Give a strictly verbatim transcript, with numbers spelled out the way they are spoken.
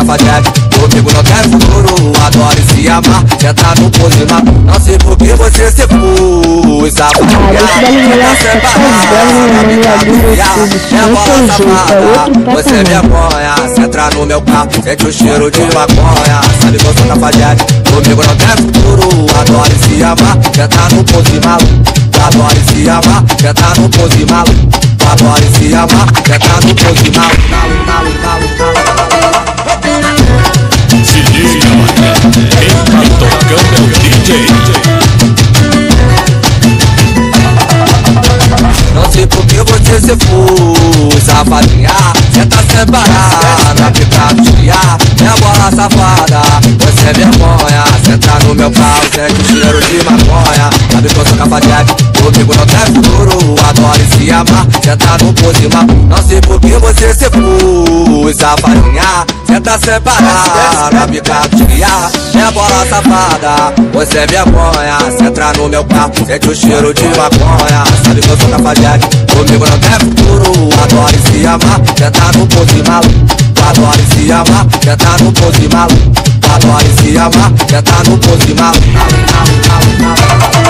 cafajeste. Comigo não quer futuro, adore se amar. Senta no pose mal, não sei por que você se pus a variar. Senta separada, me cabrear. É bola safada, você é vergonha. Se entrar no meu carro, sente o cheiro de maconha. Sabe que eu sou cafajeste, comigo não quer futuro, adore se amar. Senta no pose mal, adore se amar. Senta no pose mal, adore se amar. Senta no pose mal. Se liga, mané, quem tá tocando é o D J. Não sei por que você se foi, safadinha. Cê tá separada, fica desviar. Minha bola safada, você é vergonha. Senta no meu carro, sente o cheiro de maconha. Sabe que eu sou cafajeste, comigo não tem futuro, adore se amar. Senta no pose mal, não sei por que você se foi, safadinha. Cê tá separada, fica desviar. Minha bola safada, você é vergonha. Cê entra no meu carro, sente o cheiro de maconha. Sabe que eu sou cafajeste, comigo não tem futuro, adore se amar. Senta no pose mal, adore se amar. Senta no pose mal, adore se amar. Senta no pose mal.